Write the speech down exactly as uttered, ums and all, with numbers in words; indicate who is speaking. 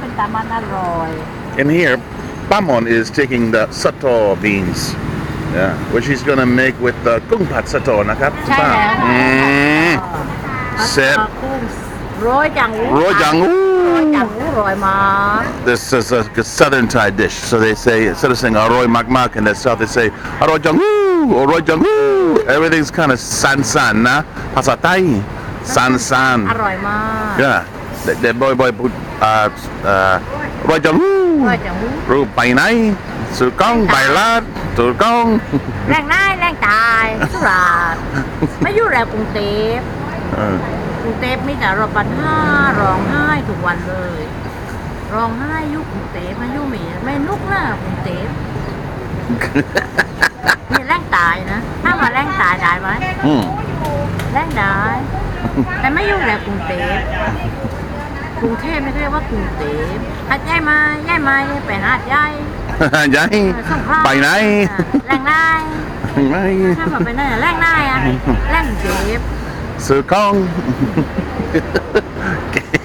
Speaker 1: ตำมันอร่อย
Speaker 2: And here, Pamon is taking the sator beans, yeah, which he's gonna make with the kung pat sator, nakap.
Speaker 1: ใช่แล้ว
Speaker 2: อืม Set.
Speaker 1: กุ้งโรยจังหู
Speaker 2: Roy Jangu.
Speaker 1: โรยจังหูอร่อยมาก
Speaker 2: This is a southern Thai dish, so they say instead of saying Aroy Mak Mak in the south, they say Aroy Jangu, Aroy Jangu. Everything's kind of san san, na.ภาษาไทย san san.
Speaker 1: อร่อยมาก
Speaker 2: Yeah, the, the boy boy put uh uh Roy Jangu.
Speaker 1: โรยจังหู
Speaker 2: รูปไปไหนสุดกล้องไปลาดสุดกล้อง
Speaker 1: แรงได้แรงตายสุราษฎร์ไม่อยู่แล้วกรุงเทพ
Speaker 2: เออก
Speaker 1: รุงเทพมีแต่รปัญหาร้องไห้ทุกวันเลยร้องไห้อยุคกรุงเทพมาอยู่หมีไม่นุกนะกรุงเทพมีแรงตายนะถ้ามาแรงตายได้ไหม
Speaker 2: อืม
Speaker 1: แรงได้แต่ไม่อยู่แล้วกรุงเทพกรุงเทพไม่เรียกว่ากรุงเทพหาดใหญ่มาใหญ่มาไปหาดใหญ่
Speaker 2: ยาย
Speaker 1: สงขลา
Speaker 2: ไปไหน
Speaker 1: แรงได้
Speaker 2: ไม่
Speaker 1: ถ้ามาไปไหนแรงได้อะแรงเทพ
Speaker 2: สุดกล้อง